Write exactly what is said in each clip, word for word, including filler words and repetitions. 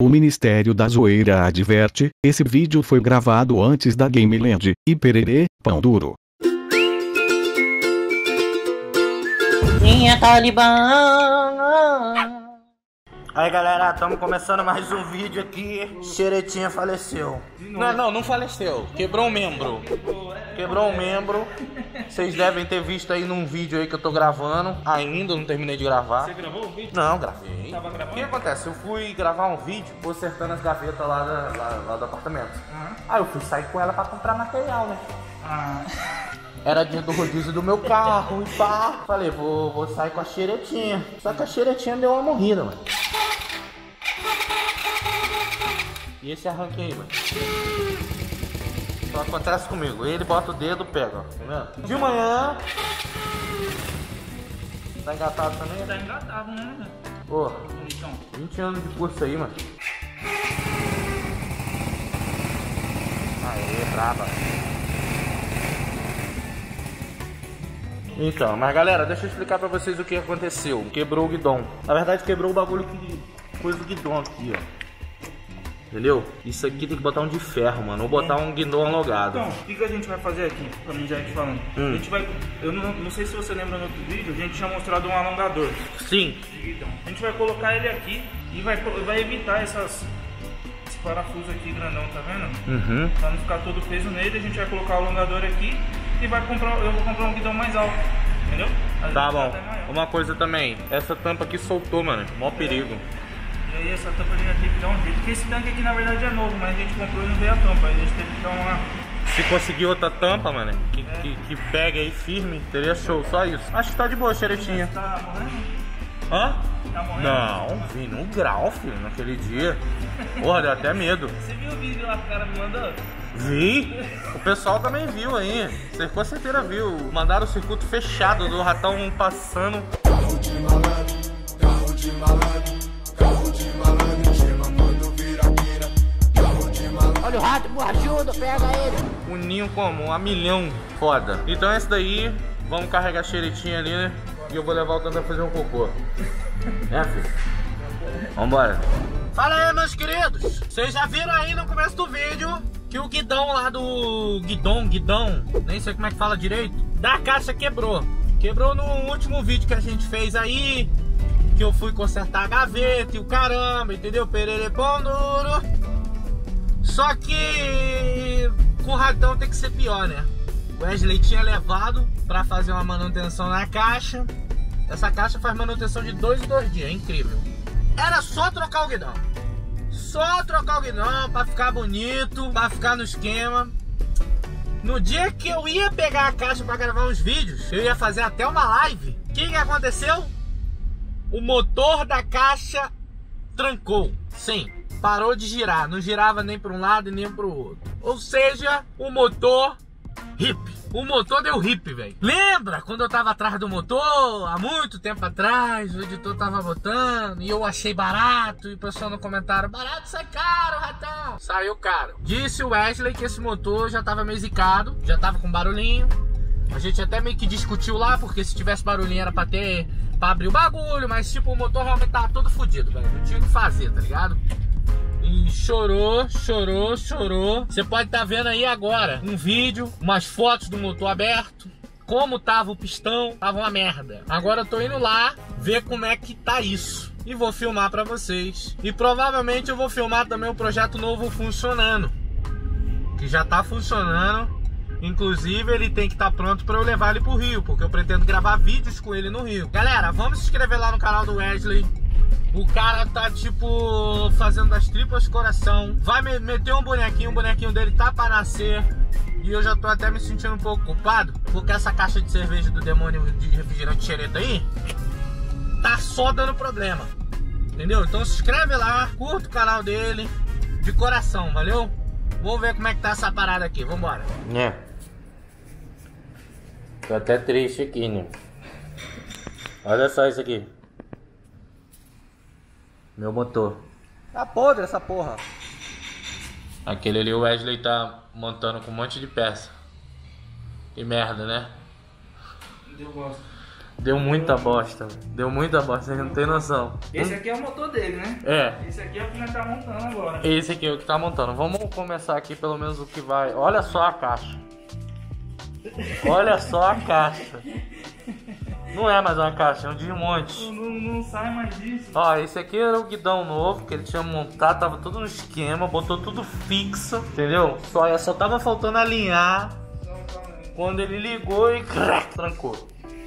O Ministério da Zoeira adverte, esse vídeo foi gravado antes da Gameland, e pererê, pão duro. Quem é Talibã? Aí galera, estamos começando mais um vídeo aqui. Xeretinha faleceu. Não, não, não faleceu. Quebrou um membro. Quebrou um membro. Vocês devem ter visto aí num vídeo aí que eu tô gravando. Ainda não terminei de gravar. Você gravou o vídeo? Não, gravei. Tava gravando? O que acontece? Eu fui gravar um vídeo consertando as gavetas lá, da, lá, lá do apartamento. Uhum. Aí eu fui sair com ela pra comprar material, né? Ah. Era dia do rodízio do meu carro e pá. Falei, vou, vou sair com a xeretinha. Só que a xeretinha deu uma morrida, mano. E esse arranque aí, mano. Só acontece comigo. Ele bota o dedo, pega, ó. Tá vendo? De manhã. Tá engatado também? Tá engatado, né? Pô, Bonitão. vinte anos de curso aí, mano. Aê, braba. Então, mas galera, deixa eu explicar pra vocês o que aconteceu. Quebrou o guidão. Na verdade, quebrou o bagulho que coisa do guidão aqui, ó. Entendeu? Isso aqui tem que botar um de ferro, mano. Ou botar um guidão alongado. Então, o que, que a gente vai fazer aqui? Pra mim já ir te falando. Hum. A gente vai. Eu não, não sei se você lembra no outro vídeo, a gente tinha mostrado um alongador Sim. de guidão. A gente vai colocar ele aqui e vai, vai evitar essas. Esse parafuso aqui grandão, tá vendo? Uhum. Pra não ficar todo peso nele, a gente vai colocar o alongador aqui e vai comprar. Eu vou comprar um guidão mais alto. Entendeu? Às Tá vezes bom. até maior. Uma coisa também. Essa tampa aqui soltou, mano. Mó perigo. E aí essa tampa a gente vai ter que dar um jeito. Porque esse tanque aqui na verdade é novo, mas a gente comprou e não veio a tampa. Aí a gente teve que dar uma. Se conseguir outra tampa, mano, que, É. que, que pega aí firme, teria show. Só isso. Acho que tá de boa, xeretinha. Tá morrendo? Hã? Tá morrendo? Não, vi no grau, filho, naquele dia. Porra, deu até medo. Você viu o vídeo lá que o cara me mandou? Vi. O pessoal também viu aí. Você com certeza viu. Mandaram o circuito fechado do ratão passando. Carro de malandro, carro de malandro, carro de malandro, chama quando vira queira. Carro de malandro. Olha o rato borrachudo, pega ele. Um ninho comum, a milhão. Foda. Então esse daí, vamos carregar a xeretinha ali, né? E eu vou levar o tanto pra fazer um cocô. É, filho? Vambora. Fala aí, meus queridos. Vocês já viram aí no começo do vídeo que o guidão lá do... Guidão, guidão, nem sei como é que fala direito, da caixa quebrou. Quebrou no último vídeo que a gente fez aí, que eu fui consertar a gaveta e o caramba, entendeu? Pererê pão duro. Só que com o ratão tem que ser pior, né? O Wesley tinha levado pra fazer uma manutenção na caixa. Essa caixa faz manutenção de dois em dois dias, é incrível. Era só trocar o guidão. Só trocar o guidão pra ficar bonito, pra ficar no esquema. No dia que eu ia pegar a caixa pra gravar uns vídeos, eu ia fazer até uma live. O que que aconteceu? O motor da caixa trancou. Sim, parou de girar. Não girava nem para um lado e nem para o outro. Ou seja, o motor hip. O motor deu hip, velho. Lembra quando eu tava atrás do motor? Há muito tempo atrás, o editor tava botando e eu achei barato. E o pessoal no comentário, barato sai caro, ratão. Saiu caro. Disse o Wesley que esse motor já tava meio zicado, já tava com barulhinho. A gente até meio que discutiu lá, porque se tivesse barulhinho era pra ter, pra abrir o bagulho. Mas tipo, o motor realmente tava todo fodido, velho. Não tinha o que fazer, tá ligado? E chorou, chorou, chorou. Você pode estar vendo aí agora um vídeo, umas fotos do motor aberto, como tava o pistão, tava uma merda. Agora eu tô indo lá ver como é que tá isso e vou filmar pra vocês. E provavelmente eu vou filmar também o projeto novo funcionando, que já tá funcionando. Inclusive ele tem que estar pronto pra eu levar ele pro Rio, porque eu pretendo gravar vídeos com ele no Rio. Galera, vamos se inscrever lá no canal do Wesley. O cara tá, tipo, fazendo das tripas coração. Vai me meter um bonequinho, o bonequinho dele tá pra nascer. E eu já tô até me sentindo um pouco culpado, porque essa caixa de cerveja do demônio de refrigerante xereta aí tá só dando problema. Entendeu? Então se inscreve lá, curta o canal dele, de coração, valeu? Vamos ver como é que tá essa parada aqui, vambora. É. Tô até triste aqui, né? Olha só isso aqui. Meu motor. Tá podre essa porra. Aquele ali o Wesley tá montando com um monte de peça. Que merda, né? Eu gosto. Deu muita bosta, deu muita bosta, você não tem noção. Esse aqui é o motor dele, né? É. Esse aqui é o que nós tá montando agora. Esse aqui é o que tá montando. Vamos começar aqui pelo menos o que vai. Olha só a caixa. Olha só a caixa. Não é mais uma caixa, é um desmonte. Não, não sai mais disso. Ó, esse aqui era o guidão novo que ele tinha montado, tava tudo no esquema, botou tudo fixo, entendeu? Só, só tava faltando alinhar quando ele ligou e crack, trancou.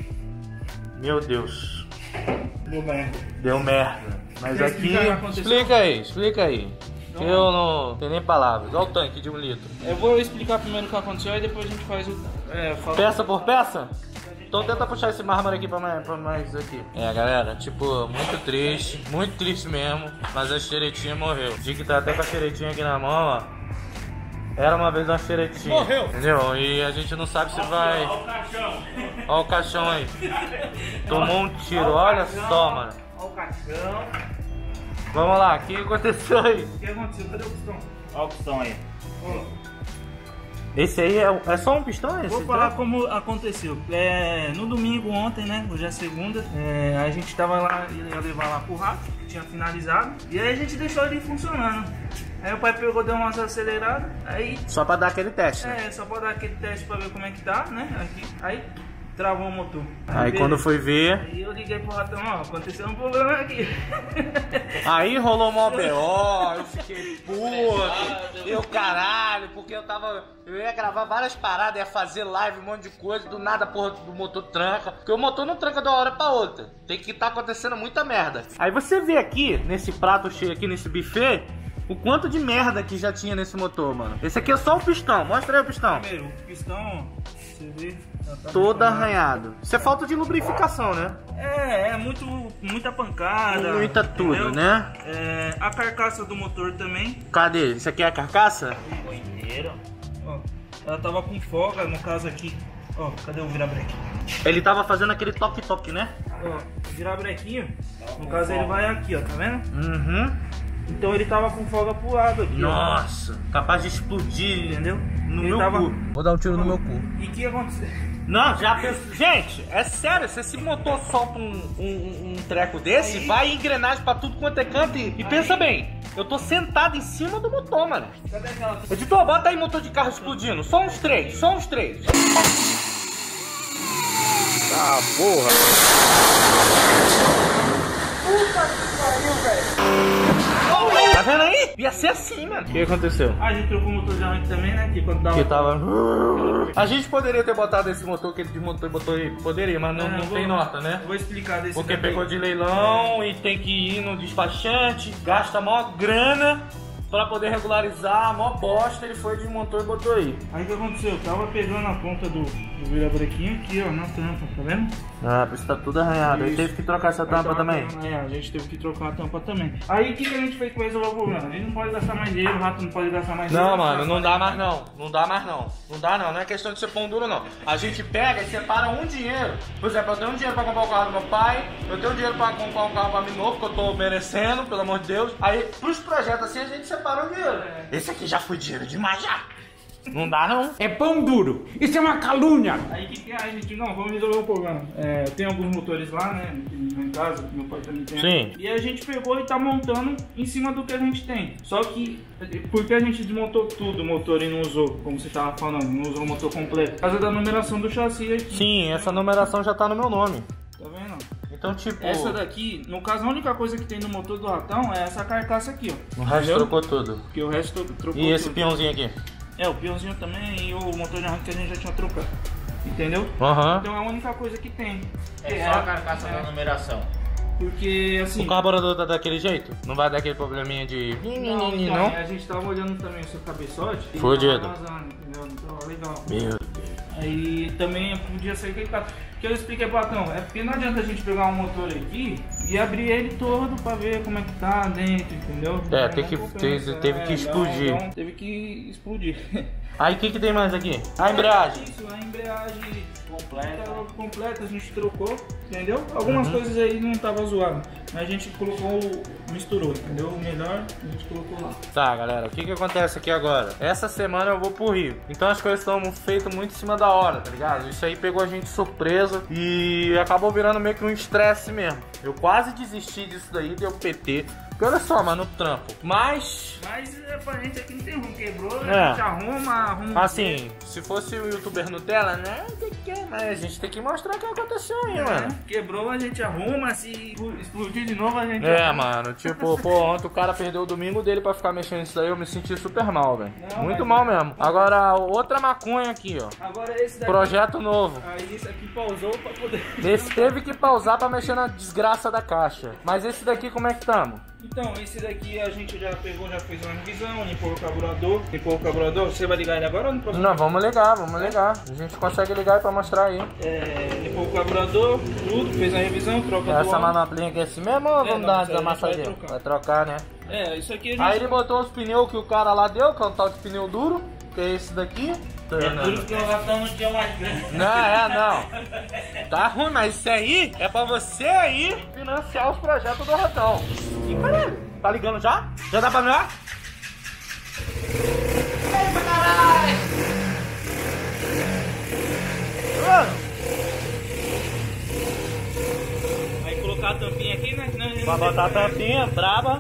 Meu Deus. Deu merda. Deu merda. Mas Quer aqui. explicar o que aconteceu? Explica aí, explica aí. Que eu não tenho nem palavras. Olha o tanque de um litro. Eu vou explicar primeiro o que aconteceu e depois a gente faz o. É, fala... Peça por peça? Então tenta puxar esse mármore aqui pra mais, pra mais aqui. É, galera, tipo, muito triste, muito triste mesmo, mas a xeretinha morreu. O Dick tá até com a xeretinha aqui na mão, ó. Era uma vez uma xeretinha. Morreu! Entendeu? E a gente não sabe se vai... Olha o caixão. Olha o caixão aí. Tomou um tiro, olha só, mano. Olha o caixão. Vamos lá, o que aconteceu aí? O que aconteceu? Cadê o pistão? Olha o pistão aí. Ó. Esse aí é, é só um pistão? Esse Vou falar como aconteceu. É, no domingo ontem, né? Hoje é segunda. É, a gente tava lá, ia levar lá pro rato, que tinha finalizado. E aí a gente deixou ele funcionando. Aí o pai pegou, deu umas aceleradas. Aí. Só pra dar aquele teste, né? É, só pra dar aquele teste pra ver como é que tá, né? Aqui. Aí travou o motor. Aí beleza. quando foi ver... Aí eu liguei pro ratão, ó, aconteceu um problema aqui. Aí rolou mó B O, eu fiquei puto, eu caralho, porque eu tava, eu ia gravar várias paradas, ia fazer live, um monte de coisa, do nada a porra do motor tranca, porque o motor não tranca de uma hora pra outra, tem que tá acontecendo muita merda. Aí você vê aqui, nesse prato cheio aqui, nesse buffet, o quanto de merda que já tinha nesse motor, mano. Esse aqui é só o pistão, mostra aí o pistão. Primeiro, o pistão, você vê, já tá Todo funcionando. arranhado. Isso é falta de lubrificação, né? É, é muito, muita pancada. Muita tudo, entendeu? né? É, a carcaça do motor também. Cadê? Isso aqui é a carcaça? Ó, ela tava com folga, no caso aqui. Ó, cadê o virabreque? Ele tava fazendo aquele toque-toque, né? Ó, o virabrequinho, no caso ele vai aqui, ó, tá vendo? Uhum. Então ele tava com folga pro lado aqui. Nossa, capaz de explodir, Entendeu? No Ele meu tava- cu. Vou dar um tiro no meu cu. E o que aconteceu? Não, já penso. Gente, é sério, se esse motor solta um, um, um treco desse, Aí- vai engrenagem pra tudo quanto é canto e, e pensa bem, eu tô sentado em cima do motor, mano. Cadê aquela... Editor, bota aí motor de carro explodindo. Só uns três, só uns três. Ah, porra. Tá vendo aí? Ia ser assim, mano. O que aconteceu? Ah, a gente trocou o motor de arranque também, né? Que quando dava... Que tava... A gente poderia ter botado esse motor que ele desmontou e botou aí. Poderia, mas não, É, não eu vou- tem nota, né? Eu vou explicar desse Porque daqui. pegou de leilão e tem que ir no despachante, gasta maior grana pra poder regularizar, mó bosta, ele foi, desmontou e botou aí. Aí o que aconteceu? Eu tava pegando a ponta do, do virabrequinho aqui, ó, na tampa, tá vendo? Ah, por isso tá tudo arranhado. Aí Isso. teve que trocar essa Aí tampa tava também. pegando- É, a gente teve que trocar a tampa também. Aí o que, que a gente fez pra resolver o problema? A gente não pode gastar mais dinheiro, o rato não pode gastar mais dinheiro. Não, mano, não dá mais não. Não dá mais não. Não dá não. Não é questão de ser pão duro, não. A gente pega e separa um dinheiro. Por exemplo, eu tenho um dinheiro pra comprar o carro do meu pai. Eu tenho um dinheiro pra comprar um carro pra mim novo, que eu tô merecendo, pelo amor de Deus. Aí, pros projetos assim, a gente separa o dinheiro. Esse aqui já foi dinheiro demais já. Não dá não. É pão duro. Isso é uma calúnia. Aí o que, que a gente, não, vamos resolver o problema. É, tem alguns motores lá, né, em casa, meu pai também tem. Sim. E a gente pegou e tá montando em cima do que a gente tem. Só que, porque a gente desmontou tudo o motor e não usou, como você tava falando, não usou o motor completo. Por causa da numeração do chassi aqui. Sim, essa numeração já tá no meu nome. Tá vendo? Então, tipo... Essa daqui, no caso, a única coisa que tem no motor do ratão é essa carcaça aqui, ó. O resto Entendeu? trocou tudo. Porque o resto tro- trocou E esse tudo. peãozinho aqui? É, o peãozinho também e o motor de arranque que a gente já tinha trocado. Entendeu? Aham. Então é a única coisa que tem. É só a carcaça da numeração. Porque assim. O carburador tá daquele jeito? Não vai dar aquele probleminha de... Não, Não, então, não? a gente tava olhando também o seu cabeçote. e Fudido. tava vazando, entendeu? Então, legal. Meu Deus. Aí também podia ser aquele cara. Que eu expliquei pro Platão, é porque não adianta a gente pegar um motor aqui e abrir ele todo pra ver como é que tá dentro, entendeu? É, tem que, teve, teve que explodir. Então, teve que explodir. Aí o que, que tem mais aqui? A embreagem. Isso, a embreagem completa, completa a gente trocou, entendeu? Algumas uhum. coisas aí não tava zoado, mas a gente colocou, misturou, entendeu? O melhor a gente colocou lá. Tá, galera, o que que acontece aqui agora? Essa semana eu vou pro Rio, então as coisas estão feitas muito em cima da hora, tá ligado? Isso aí pegou a gente de surpresa e acabou virando meio que um estresse mesmo. Eu quase desisti disso daí, deu P T. Porque olha só, mano, o trampo. Mas... Mas é pra gente aqui não tem ruim, quebrou, é. a gente arruma, arruma... Assim, se fosse o youtuber Nutella, né? Mas a gente tem que mostrar o que aconteceu aí, é, mano. Quebrou, a gente arruma, se explodir de novo, a gente É, arruma. mano, tipo, pô, ontem o cara perdeu o domingo dele pra ficar mexendo nisso daí, eu me senti super mal, velho. Muito mal mesmo. Agora, outra maconha aqui, ó. Agora esse daqui... Projeto novo. Aí esse aqui pausou pra poder... Esse teve que pausar pra mexer na desgraça da caixa. Mas esse daqui, como é que tamo? Então, esse daqui a gente já pegou, já fez uma revisão, limpou o carburador. Limpou o carburador, você vai ligar ele agora ou no próximo? Não, vamos ligar, vamos ligar. A gente consegue ligar aí pra mostrar aí. É, limpou o carburador, tudo, fez a revisão, troca do Essa manoplinha aqui é assim mesmo ou É, vamos não, dar uma isso aí desamassadinha? vai trocar. Vai trocar, né? É, isso aqui a gente... Aí ele botou os pneus que o cara lá deu, que é um tal de pneu duro, que é esse daqui. É duro que o ratão não tinha mais grande. Não, é, não. Tá ruim, mas isso aí é pra você aí financiar os projetos do ratão. E caralho, tá ligando já? Já dá pra ligar? Eita, caralho! Vai colocar a tampinha aqui, né? Não, Vai botar a tampinha, braba.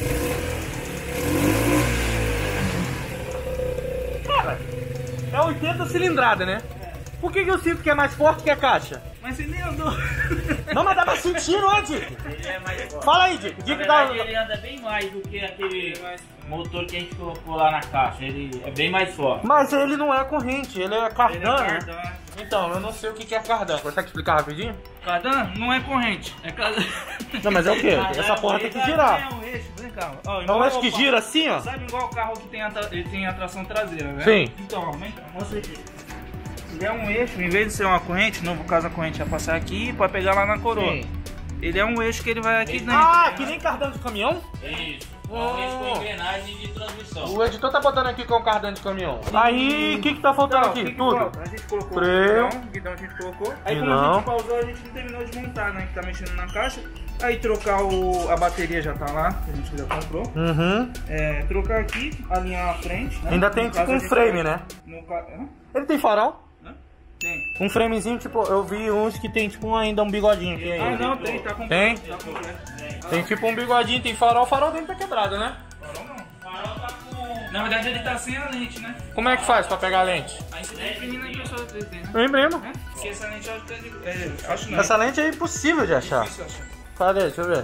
Cara, é oitenta cilindrada, né? Por que que eu sinto que é mais forte que a caixa? Mas você nem andou. Não, mas dá pra sentir, não é, Dick? Ele é mais forte. Fala aí, Dick. Na Dick verdade, dá... ele anda bem mais do que aquele motor que a gente colocou lá na caixa. Ele é bem mais forte. Mas ele não é corrente, ele é cardan, Ele é né? cardan. Então, eu não sei o que que é cardan. Consegue explicar rapidinho? Cardan não é corrente, é cardan. Não, mas é o quê? Essa porra tem que girar. É um eixo, vem cá. Ó, É igual um eixo que o- gira assim, ó? Sabe igual o carro que tem, atra... ele tem a tração traseira, né? Sim. Então, ó, vem cá, mostra aqui. Ele é um eixo, em vez de ser uma corrente, no caso a corrente vai passar aqui para pegar lá na coroa. Sim. Ele é um eixo que ele vai aqui dentro. Ah, que nem cardan de caminhão? Isso. É um eixo com engrenagem de transmissão. O editor tá botando aqui com cardan de caminhão. Aí, o que que tá faltando Então, aqui? que que Tudo? falta? A gente colocou Freio. o guidão, o guidão a gente colocou. Aí como Guidão. a gente pausou, a gente não terminou de montar, né? Que tá mexendo na caixa. Aí trocar o... a bateria já tá lá, que a gente já comprou. Uhum. É, trocar aqui, alinhar a frente, né? Ainda tem No tipo caso, a um gente frame, vai- né? No ca... Hã? Ele tem farol? Tem. Um framezinho, tipo, eu vi uns que tem tipo ainda um bigodinho aqui. Ah, ainda. não, tem, tá completo. Tem? Tá completo. Tem tipo um bigodinho, tem farol, o farol dele tá quebrado, né? Farol não. Farol tá com... Na verdade ele tá sem a lente, né? Como é que faz pra pegar a lente? Aí você tem que vir na impressora três D, né? Eu imprimo. É? Porque essa lente eu acho que é de... É, acho não. Essa lente é impossível de achar. Difícil achar. Cadê? Deixa eu ver.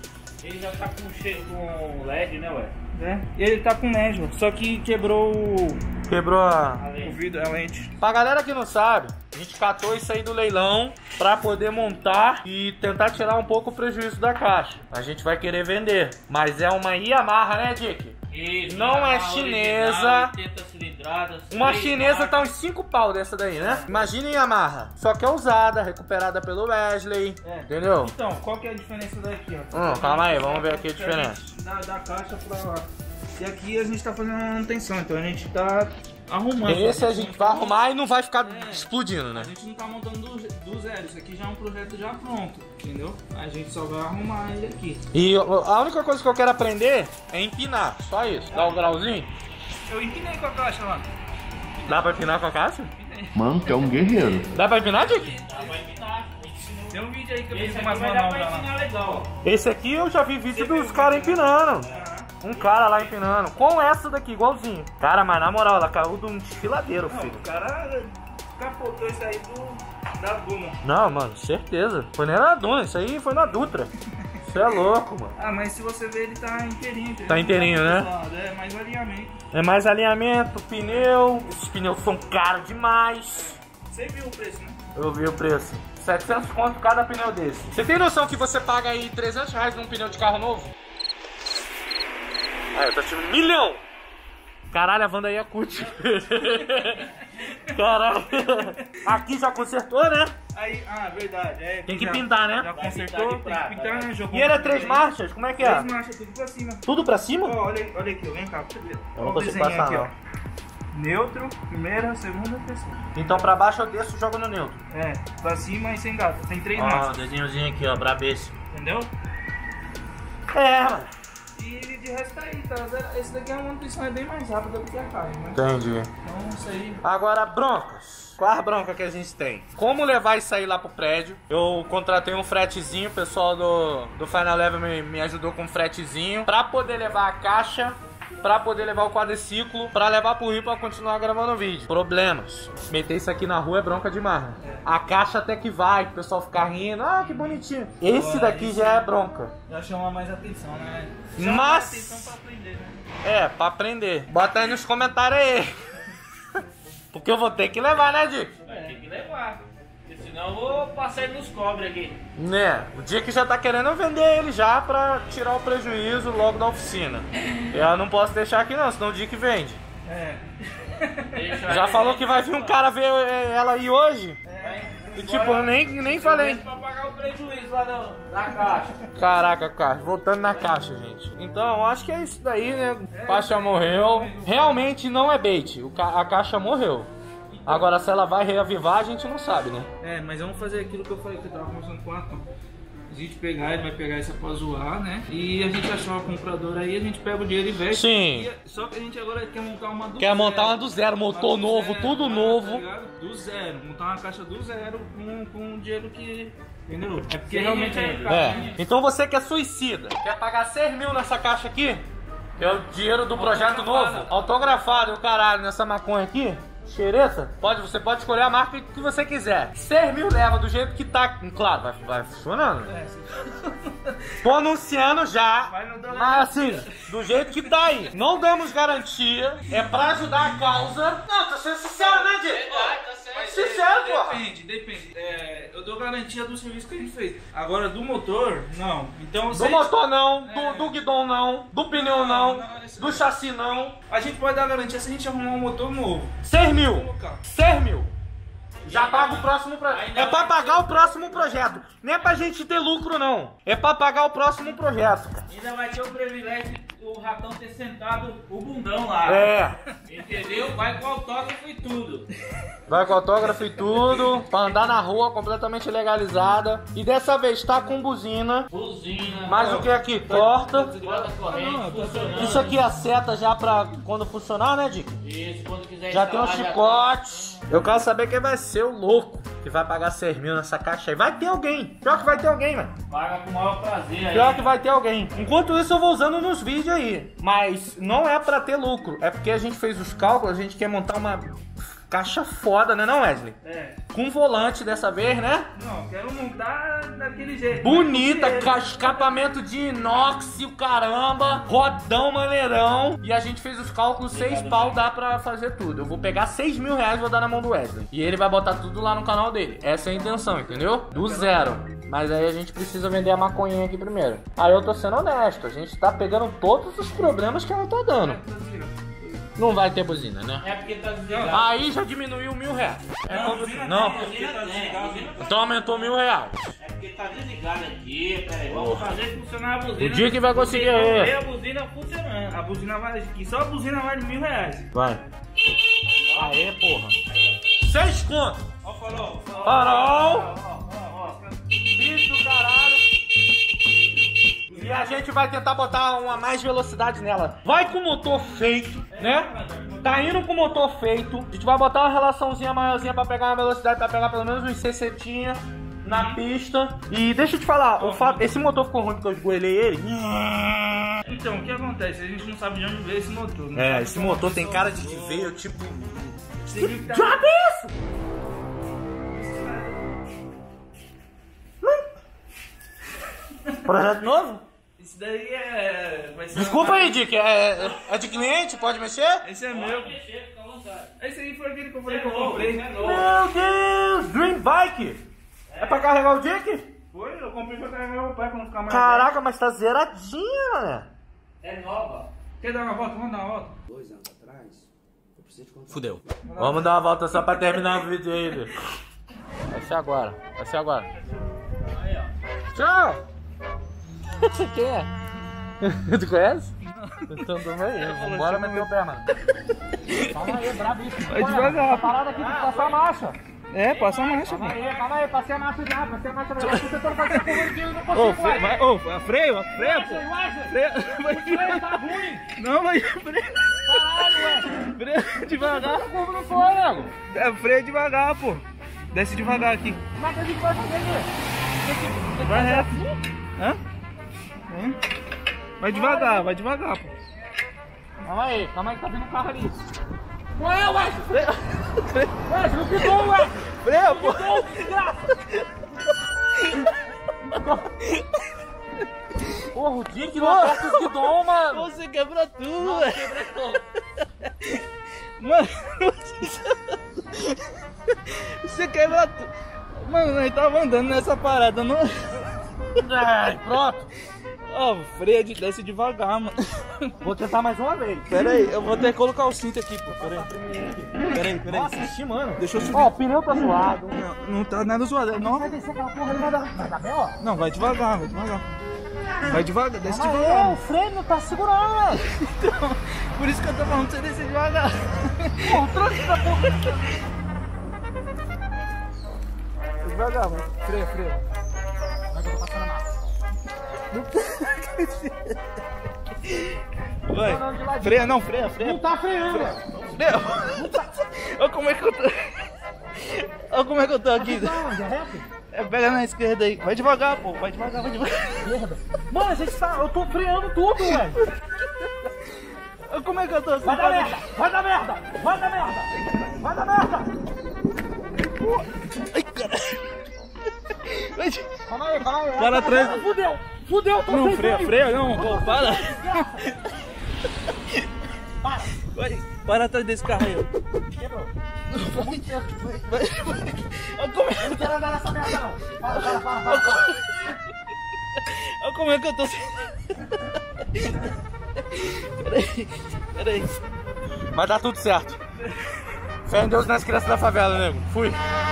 Ele já tá com cheio com L E D, né, ué? É. Ele tá com névoa, só que quebrou o... Quebrou a... o vidro, a lente. Pra galera que não sabe, a gente catou isso aí do leilão pra poder montar e tentar tirar um pouco o prejuízo da caixa. A gente vai querer vender, mas é uma Yamaha, né, Dick? Isso, Não é Yamaha chinesa. original, oitenta cilindradas. Uma três chinesa marcas. tá uns cinco pau dessa daí, né? Imagina Yamaha, só que é usada, recuperada pelo Wesley, É. entendeu? Então, qual que é a diferença daqui, ó? Hum, calma aí, vamos ver aqui a diferença. Da, da caixa pra lá. E aqui a gente tá fazendo uma manutenção, então a gente tá arrumando. Esse a gente vai arrumar e não vai ficar explodindo, né? A gente não tá montando do, do zero, isso aqui já é um projeto já pronto, entendeu? A gente só vai arrumar ele aqui. E a única coisa que eu quero aprender é empinar, só isso. Dá um grauzinho. Eu empinei com a caixa lá. Dá pra empinar com a caixa? Mano, tu é um guerreiro. Dá pra empinar, Dick? Dá pra empinar. Tem um vídeo aí que eu Esse fiz aqui umas vai dar pra manobras lá. empinar legal. Esse aqui eu já vi vídeo dos caras empinando. Um cara lá empinando. Com essa daqui, igualzinho. Cara, mas na moral, ela caiu de um desfiladeiro, Não, filho. o cara capotou isso aí do, da Duna. Não, mano, certeza. Foi nem na Duna, isso aí foi na Dutra. Isso é louco, mano. Ah, mas se você ver, ele tá inteirinho. entendeu? Tá inteirinho, né? É mais alinhamento. É mais alinhamento, pneu. Esses pneus são caros demais. Você viu o preço, né? Eu vi o preço. setecentos conto cada pneu desse. Você tem noção que você paga aí trezentos reais num pneu de carro novo? Ah, eu tô achando um milhão! Caralho, a Wanda aí é cut. Caralho. Aqui já consertou, né? Aí, ah, verdade. É, Tem que já, pintar, né? Já consertou, tem que pintar, né? Jogou E ele é um três três marchas? Como é que é? Três marchas, tudo pra cima. Tudo pra cima? Ó, olha, olha aqui, ó, vem cá, pra você ver. Eu não Ó o consigo desenho passar, aqui, não. ó. Neutro, primeira, segunda, terceira. Então pra baixo eu desço e jogo no neutro. É, pra cima e sem gato. Tem três Ó, marchas. o desenhozinho aqui, ó, brabesse. Entendeu? É, mano. E de resto tá aí, tá? Esse daqui é uma manutenção é bem mais rápida do que a carne, né? Entendi. Então isso aí. Agora, broncas. Qual a bronca que a gente tem? Como levar isso aí lá pro prédio? Eu contratei um fretezinho, o pessoal do, do Final Level me, me ajudou com um fretezinho pra poder levar a caixa, pra poder levar o quadriciclo, pra levar pro Rio pra continuar gravando o vídeo. Problemas. Meter isso aqui na rua é bronca demais. Né? É. A caixa até que vai, o pessoal ficar rindo. Ah, que bonitinho. Esse Agora, daqui já é bronca. Já chama mais atenção, né? Chama Mas... mais atenção pra aprender, né? É, pra aprender. Bota aí nos comentários aí. Porque eu vou ter que levar, né, Dick? Vai ter que levar. Porque senão eu vou passar ele nos cobres aqui. Né, o Dick já tá querendo vender ele já pra tirar o prejuízo logo da oficina. Eu não posso deixar aqui não, senão o Dick vende. É. Deixa Já aí, falou né? que vai vir um cara ver ela aí hoje. E tipo, eu nem, nem falei. Pra pagar o prejuízo lá da, da caixa. Caraca, caixa, voltando na caixa, gente. Então, acho que é isso daí, né? A caixa morreu. Realmente não é bait, o ca a caixa morreu. Agora, se ela vai reavivar, a gente não sabe, né? É, mas vamos fazer aquilo que eu falei que eu tava conversando com a Tom. A gente pegar, ele vai pegar isso pra zoar, né? E a gente achar uma compradora aí, a gente pega o dinheiro e veste. Sim. E, só que a gente agora quer montar uma do Quer zero. montar uma do zero, motor Uma do novo, zero, tudo tá novo. ligado? Do zero, montar uma caixa do zero com, com o dinheiro que... Entendeu? É porque Sim, realmente é, é... É. Então você que é suicida, quer pagar seis mil nessa caixa aqui? Que é o dinheiro do projeto novo. Autografado, o caralho, nessa maconha aqui. Xereta, pode, você pode escolher a marca que você quiser. seis mil leva do jeito que tá. Claro, vai, vai funcionando. É, sim. Tô anunciando já. Vai no dólar. Mas assim, do jeito que tá aí. Não damos garantia. É pra ajudar a causa. Não, tô sendo sincero, né, Diego? Tá certo. Sincero, pô. Depende, depende. É, eu dou garantia do serviço que a gente fez. Agora, do motor, não. Então, Do vocês- motor não, É. do, do guidão não, do pneu não, Não, não, esse do não. chassi não. a gente pode dar garantia se a gente arrumar um motor novo. seis mil. Colocar. seis mil. Já paga o próximo projeto. É pra pagar o próximo projeto. Não é pra gente ter lucro, não. É pra pagar o próximo projeto, cara. Ainda vai ter o privilégio do ratão ter sentado o bundão lá. É. Entendeu? Vai com autógrafo e tudo. Vai com autógrafo e tudo. Pra andar na rua completamente legalizada. E dessa vez tá com buzina. Buzina. Mais o que aqui? Porta. Bota corrente funcionando. Isso aqui é a seta já pra quando funcionar, né, Dick? Isso, quando quiser Já tem um instalar, já chicote. Eu quero saber quem vai ser o louco que vai pagar seis mil nessa caixa aí. Vai ter alguém. Pior que vai ter alguém, velho. paga com o maior prazer aí. Pior que vai ter alguém. Enquanto isso eu vou usando nos vídeos aí. Mas não é pra ter lucro. É porque a gente fez os cálculos, a gente quer montar uma caixa foda, né não, Wesley? É. Com volante dessa vez, né? Não, quero montar daquele jeito. Bonita, Mas, ca- escapamento de inox, o caramba, rodão maneirão. E a gente fez os cálculos, seis pau dá pra fazer tudo. Eu vou pegar seis mil reais e vou dar na mão do Wesley. E ele vai botar tudo lá no canal dele. Essa é a intenção, entendeu? Do zero. Mas aí a gente precisa vender a maconhinha aqui primeiro. Aí eu tô sendo honesto, a gente tá pegando todos os problemas que ela tá dando. Não vai ter buzina, né? É porque tá desligado. Aí já diminuiu mil reais. É como- Não, Buzina tem, buzina tá- então aumentou mil reais. É porque tá desligado aqui, peraí. Vamos fazer funcionar a buzina. O dia que vai conseguir Vocês vão aí. ver a buzina funcionando. A buzina vale aqui, só a buzina vale mil reais. Vai. Aê, porra. Seis conto. Ó, falou. Farol. Ó, ó, ó. Bicho do caralho. E a gente vai tentar botar uma mais velocidade nela. Vai com o motor feito, né? Tá indo com o motor feito. A gente vai botar uma relaçãozinha maiorzinha pra pegar uma velocidade, pra pegar pelo menos uns sessenta na pista. E deixa eu te falar, o fato, esse motor ficou ruim porque eu esgoelei ele. Então, o que acontece? A gente não sabe de onde veio esse motor. Não É, sabe esse como motor a tem pessoa- cara de que veio, tipo... Você viu que tá- Diabo é isso? Projeto novo? Isso daí é... vai ser Desculpa uma- aí, Dick, é, é de cliente? Pode mexer? Esse é meu. Mexer, fica à vontade. Esse aí foi aquele que eu falei É que eu novo, comprei. é novo. Meu Deus, Dream Bike! É pra carregar o Dick? Foi, eu comprei pra carregar meu pai pra não ficar mais... Caraca, mas tá zeradinha, mané. É nova. velho. Quer dar uma volta? Vamos dar uma volta? Fudeu. Vamos dar uma volta só pra terminar o vídeo aí, velho. ser agora. Vai ser agora. Tchau! Quem é? Tu conhece? Então também, vambora meter o pé, mano. Calma aí, brabo isso. Vai devagar. Essa parada aqui tem que passar a marcha. É, passa a marcha, Calma pô. aí, calma aí, passei a marcha já, passei a marcha já. Tô tentando fazer corrida, eu não Ô, consigo. freio, vai, ô, freio, freio, pô. Freio, vai Freio tá ruim. Não, vai freio. Caralho, ué. Freio devagar. Como não foi, nego? É, freio devagar, pô. Desce devagar aqui. Como é que a gente vai fazer aqui? Vai reto. Hã? Hã? Vai devagar, vai devagar, pô. Calma aí, calma aí que tá vindo um carro ali. Ué, ué! Freio! Ué, não ficou, ué! Freio, pô! Ficou, desgraça! Porra, o dia que não aperta os guidão, mano! Você quebra tudo, velho! Quebrei tudo! Mano, você quebra tudo! Mano, nós tava andando nessa parada, não... Ai, pronto! Ó, oh, freio, desce devagar, mano. Vou tentar mais uma vez. Pera aí, eu vou até colocar o cinto aqui, pô. Pera aí. Pera aí, pera aí. Nossa, xixi, mano. Deixa eu subir. Ó, oh, o pneu tá zoado. Não, não tá nada zoado. Não. Vai descer aquela porra aí, vai dar, vai dar bem, ó. Não, vai devagar, vai devagar. Vai devagar, desce Calma devagar. aí, o freio não tá segurando. Então, por isso que eu tô falando pra você descer devagar. Pô, o trânsito da porra. Devagar, mano. Freia, freia. Mas eu tô passando a massa. Vai. Freia, não, freia, freia. Não tá freando, velho. Freia. Olha como é que eu tô. Olha como é que eu tô aqui. Onde? É reto? É, pega na esquerda aí. Vai devagar, pô. Vai devagar, vai devagar. Esquerda. Mano, a gente tá. Eu tô freando tudo, velho. Olha como é que eu tô assim. Vai dar merda! Vai dar merda! Vai dar merda! Vai dar merda! Ai, cara. Calma aí, calma aí. Para atrás. Fudeu! Fudeu, tô Não, sem freia, freio. freia, não, pô, para. Para. Vai, para atrás desse carro aí. Quebrou. Vai, vai, vai. Olha como é, Eu não quero andar nessa merda, não. Para, para, para, para. olha como é que eu tô. Peraí, peraí. Vai dar tudo certo. Fé em Deus nas crianças da favela, nego. Fui.